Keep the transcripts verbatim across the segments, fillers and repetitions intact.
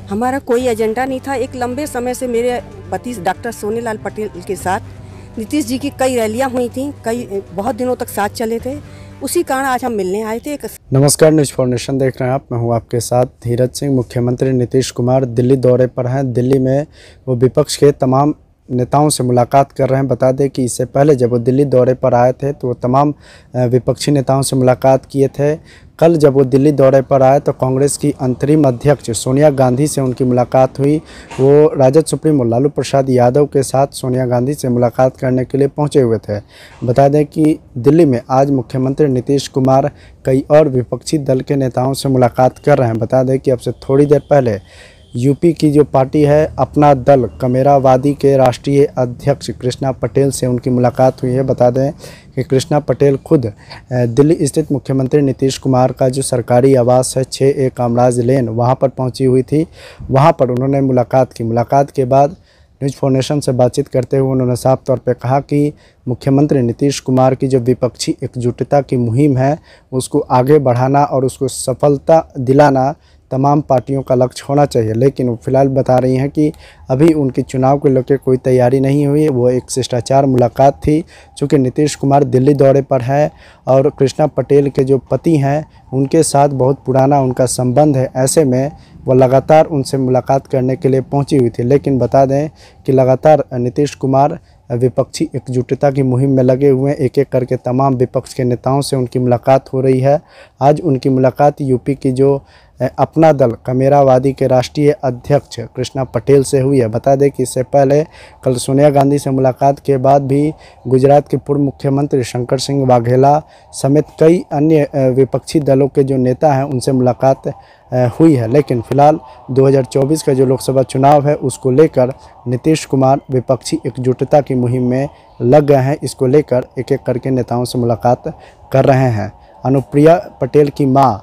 हमारा कोई एजेंडा नहीं था। एक लंबे समय से मेरे पति डॉक्टर सोनेलाल पटेल के साथ नीतीश जी की कई रैलियां हुई थी, कई बहुत दिनों तक साथ चले थे। उसी कारण आज हम मिलने आए थे। नमस्कार, न्यूज़ फॉर नेशन देख रहे हैं आप। मैं हूं आपके साथ धीरज सिंह। मुख्यमंत्री नीतीश कुमार दिल्ली दौरे पर हैं। दिल्ली में वो विपक्ष के तमाम नेताओं से मुलाकात कर रहे हैं। बता दें कि इससे पहले जब वो दिल्ली दौरे पर आए थे तो वो तमाम विपक्षी नेताओं से मुलाकात किए थे। कल जब वो दिल्ली दौरे पर आए तो कांग्रेस की अंतरिम अध्यक्ष सोनिया गांधी से उनकी मुलाकात हुई। वो राजद सुप्रीमो लालू प्रसाद यादव के साथ सोनिया गांधी से मुलाकात करने के लिए पहुंचे हुए थे। बता दें कि दिल्ली में आज मुख्यमंत्री नीतीश कुमार कई और विपक्षी दल के नेताओं से मुलाकात कर रहे हैं। बता दें कि अब से थोड़ी देर पहले यूपी की जो पार्टी है अपना दल कमेरावादी के राष्ट्रीय अध्यक्ष कृष्णा पटेल से उनकी मुलाकात हुई है। बता दें कि कृष्णा पटेल खुद दिल्ली स्थित मुख्यमंत्री नीतीश कुमार का जो सरकारी आवास है छः ए कामराज लेन, वहां पर पहुंची हुई थी। वहां पर उन्होंने मुलाकात की। मुलाकात के बाद न्यूज़ फॉर नेशन से बातचीत करते हुए उन्होंने साफ तौर पे कहा कि मुख्यमंत्री नीतीश कुमार की जो विपक्षी एकजुटता की मुहिम है उसको आगे बढ़ाना और उसको सफलता दिलाना तमाम पार्टियों का लक्ष्य होना चाहिए। लेकिन वो फिलहाल बता रही हैं कि अभी उनकी चुनाव को लेकर कोई तैयारी नहीं हुई। वो एक शिष्टाचार मुलाकात थी। चूँकि नीतीश कुमार दिल्ली दौरे पर है और कृष्णा पटेल के जो पति हैं उनके साथ बहुत पुराना उनका संबंध है, ऐसे में वो लगातार उनसे मुलाकात करने के लिए पहुंची हुई थी। लेकिन बता दें कि लगातार नीतीश कुमार विपक्षी एकजुटता की मुहिम में लगे हुए हैं। एक एक करके तमाम विपक्ष के नेताओं से उनकी मुलाकात हो रही है। आज उनकी मुलाकात यूपी की जो अपना दल कमेरावादी के राष्ट्रीय अध्यक्ष कृष्णा पटेल से हुई है। बता दें कि इससे पहले कल सोनिया गांधी से मुलाकात के बाद भी गुजरात के पूर्व मुख्यमंत्री शंकर सिंह वाघेला समेत कई अन्य विपक्षी दलों के जो नेता हैं उनसे मुलाकात हुई है। लेकिन फिलहाल दो हज़ार चौबीस का जो लोकसभा चुनाव है उसको लेकर नीतीश कुमार विपक्षी एकजुटता की मुहिम में लग गए हैं। इसको लेकर एक एक करके नेताओं से मुलाकात कर रहे हैं। अनुप्रिया पटेल की मां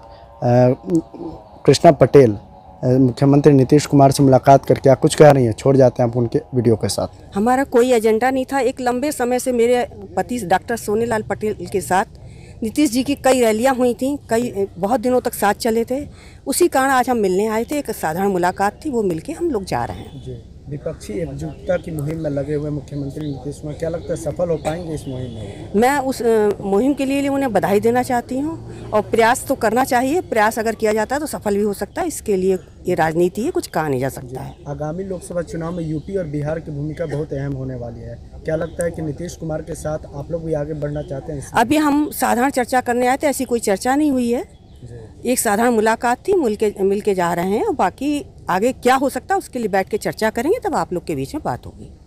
कृष्णा पटेल मुख्यमंत्री नीतीश कुमार से मुलाकात कर क्या कुछ कह रही हैं, छोड़ जाते हैं आप उनके वीडियो के साथ। हमारा कोई एजेंडा नहीं था। एक लंबे समय से मेरे पति डॉक्टर सोनेलाल पटेल के साथ नीतीश जी की कई रैलियां हुई थी, कई बहुत दिनों तक साथ चले थे। उसी कारण आज हम मिलने आए थे। एक साधारण मुलाकात थी, वो मिलके हम लोग जा रहे हैं। जी, विपक्षी एकजुटता की मुहिम में लगे हुए मुख्यमंत्री नीतीश कुमार, क्या लगता है सफल हो पाएंगे इस मुहिम में? मैं उस मुहिम के लिए उन्हें बधाई देना चाहती हूँ और प्रयास तो करना चाहिए। प्रयास अगर किया जाता है तो सफल भी हो सकता है। इसके लिए ये राजनीति है, कुछ कहा नहीं जा सकता है। आगामी लोकसभा चुनाव में यूपी और बिहार की भूमिका बहुत अहम होने वाली है। क्या लगता है कि नीतीश कुमार के साथ आप लोग भी आगे बढ़ना चाहते हैं? अभी हम साधारण चर्चा करने आए थे, ऐसी कोई चर्चा नहीं हुई है। एक साधारण मुलाकात थी, मिल के मिल के जा रहे हैं और बाकी आगे क्या हो सकता है उसके लिए बैठ के चर्चा करेंगे, तब आप लोग के बीच में बात होगी।